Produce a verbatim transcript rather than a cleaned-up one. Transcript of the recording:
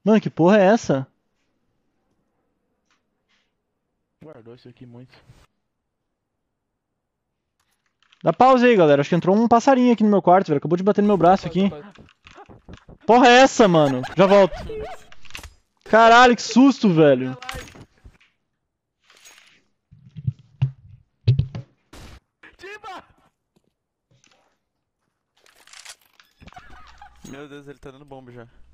Mano, que porra é essa? Guardou isso aqui muito. Dá pausa aí, galera. Acho que entrou um passarinho aqui no meu quarto, velho. Acabou de bater no meu braço aqui. Porra é essa, mano? Já volto. Caralho, que susto, velho. Meu Deus, ele tá dando bomba já.